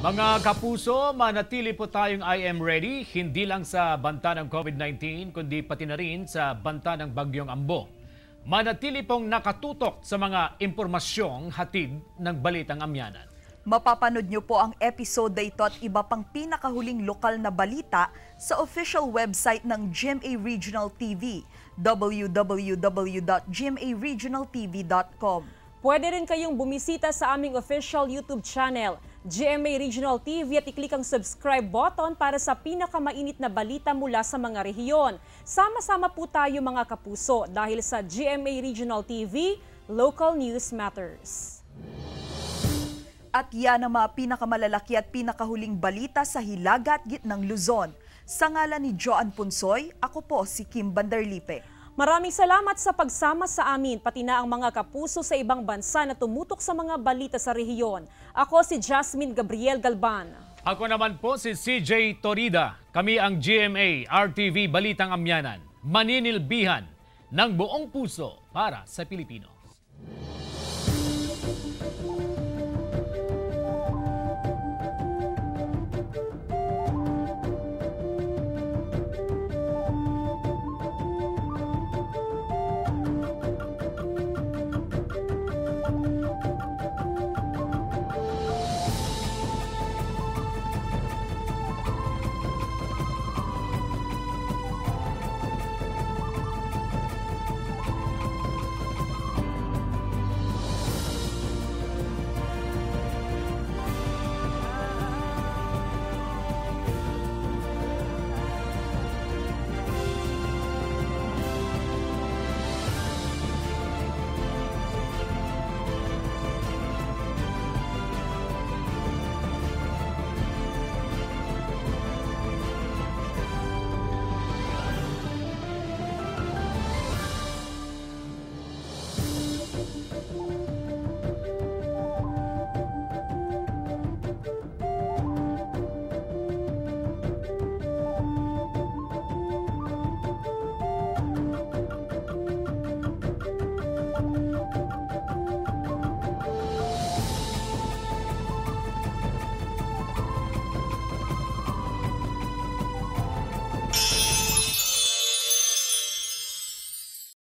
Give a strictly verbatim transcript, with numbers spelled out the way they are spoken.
Mga kapuso, manatili po tayong I am ready, hindi lang sa banta ng COVID nineteen, kundi pati na rin sa banta ng Bagyong Ambo. Manatili pong nakatutok sa mga impormasyong hatid ng Balitang Amyanan. Mapapanood niyo po ang episode na ito at iba pang pinakahuling lokal na balita sa official website ng G M A Regional T V, w w w dot g m a regional t v dot com. Pwede rin kayong bumisita sa aming official YouTube channel, G M A Regional T V, at i-click ang subscribe button para sa pinakamainit na balita mula sa mga rehiyon. Sama-sama po tayo mga kapuso dahil sa G M A Regional T V, Local News Matters. At yan ang mga pinakamalalaki at pinakahuling balita sa Hilaga at Gitnang Luzon. Sa ngalan ni Joan Punsoy, ako po si Kim Bandarlipe. Maraming salamat sa pagsama sa amin, pati na ang mga kapuso sa ibang bansa na tumutok sa mga balita sa rehiyon. Ako si Jasmine Gabriel Galban. Ako naman po si C J Torida. Kami ang G M A R T V Balitang Amyanan. Maninilbihan ng buong puso para sa Pilipino.